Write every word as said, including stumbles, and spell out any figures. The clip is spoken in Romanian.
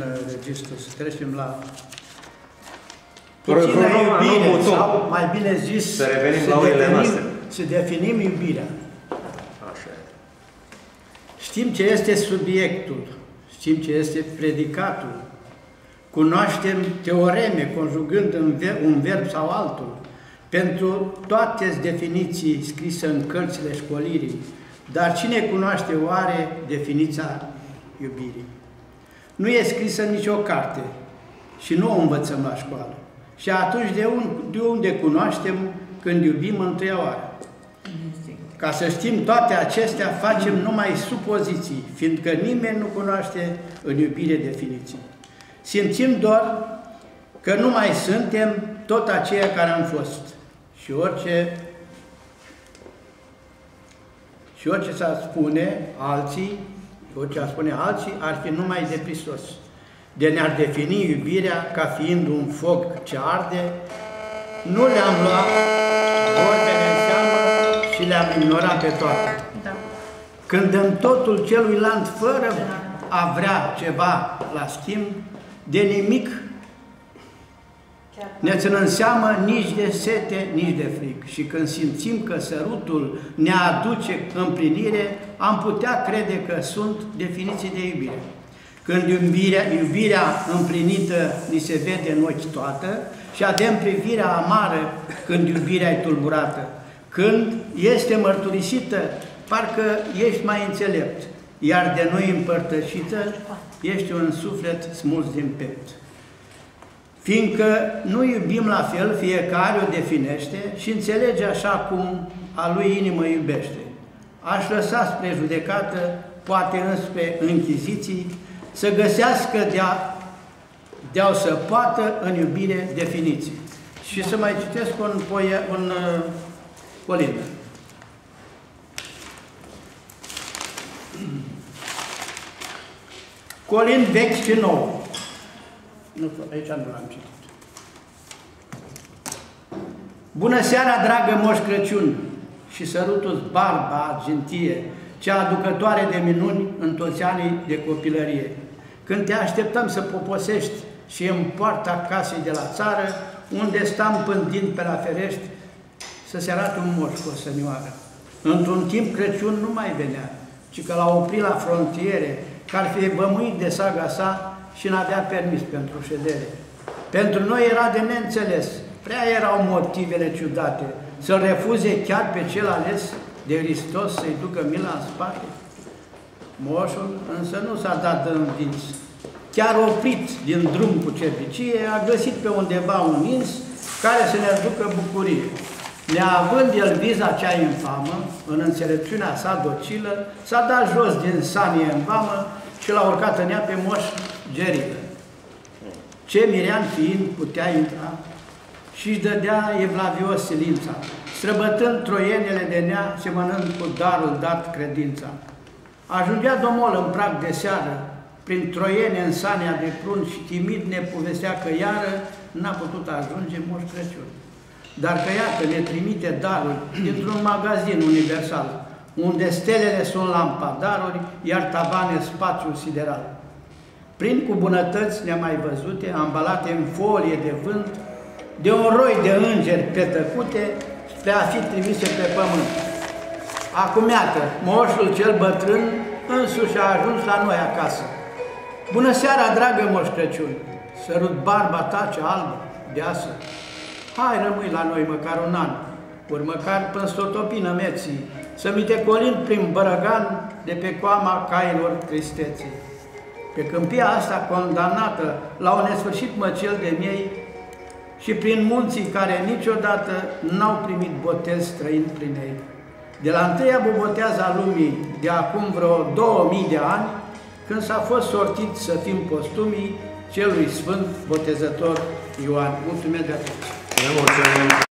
registru, să trecem la puțină iubire, sau mai bine zis, să revenim la oile noastre. Să definim iubirea. Așa. Știm ce este subiectul, știm ce este predicatul, cunoaștem teoreme, conjugând un verb sau altul, pentru toate definiții scrise în cărțile școlirii, dar cine cunoaște oare definiția iubirii? Nu e scrisă în nicio carte și nu o învățăm la școală. Și atunci de unde, de unde cunoaștem când iubim întâia oară? Ca să știm toate acestea, facem numai supoziții, fiindcă nimeni nu cunoaște în iubire definiții. Simțim doar că nu mai suntem tot aceia care am fost. Și orice, și orice s-ar spune alții, orice ar spune alții, ar fi numai de prisos. De ne-ar defini iubirea ca fiind un foc ce arde, nu le-am luat vorbele în seamă și le-am ignorat pe toate. Da. Când dăm totul celuilalt fără a vrea ceva la schimb, de nimic ne ținem seamă nici de sete, nici de fric. Și când simțim că sărutul ne aduce împlinire, am putea crede că sunt definiții de iubire. Când iubirea, iubirea împlinită ni se vede în ochi toată și avem privirea amară când iubirea e tulburată. Când este mărturisită, parcă ești mai înțelept, iar de noi împărtășită, ești un suflet smuls din pept. Fiindcă nu iubim la fel, fiecare o definește și înțelege așa cum a lui inimă iubește. Aș lăsa spre judecată, poate înspre închiziții, să găsească de-a de-au să poată în iubire definiții. Și să mai citesc un, poie, un uh, colindă. Colind vechi și nou. Nu, aici nu l-am citit. Bună seara, dragă Moș Crăciun, și sărutul barba argintie, cea aducătoare de minuni în toți anii de copilărie. Când te așteptăm să poposești și în poarta casei de la țară, unde stam pândind pe la ferești, să se arate un moș cu o sănioară. Într-un timp Crăciun nu mai venea, ci că l-a oprit la frontiere, că ar fi bămuit de saga sa și n-avea permis pentru ședere. Pentru noi era de neînțeles, prea erau motivele ciudate, să-l refuze chiar pe cel ales de Hristos să-i ducă mila în spate. Moșul însă nu s-a dat în dinți. Chiar oprit din drum cu cervicie, a găsit pe undeva un ins care să ne aducă bucurie. Neavând el viza cea infamă, în înțelepciunea sa docilă, s-a dat jos din sanie în vamă și l-a urcat în ea pe Moș Gerilă. Ce mirean fiind putea intra și-și dădea evlavios silința, străbătând troienele de nea, semănând cu darul dat credința. Ajungea domol în prag de seară, prin troiene în sania de prun și timid ne povestea că iară n-a putut ajunge Moș Crăciun. Dar că iată ne trimite darul dintr-un magazin universal, unde stelele sunt lampadaruri, iar tavane spațiul sideral. Prin cu bunătăți nemai văzute, ambalate în folie de vânt, de un roi de îngeri petăcute, spre a fi trimise pe pământ. Acum iată, moșul cel bătrân însuși a ajuns la noi acasă. Bună seara, dragă Moș Crăciun! Sărut barba ta cea albă, deasă. Hai, rămâi la noi măcar un an, ori măcar până s-o topină meții, să mi te colind prin bărăgan de pe coama cailor tristeții. Pe câmpia asta condamnată la un nesfârșit măcel de miei și prin munții care niciodată n-au primit botez străin prin ei. De la întâia bobotează a lumii, de acum vreo două mii de ani, când s-a fost sortit să fim postumii celui Sfânt Botezător Ioan. Mulțumesc de atenție!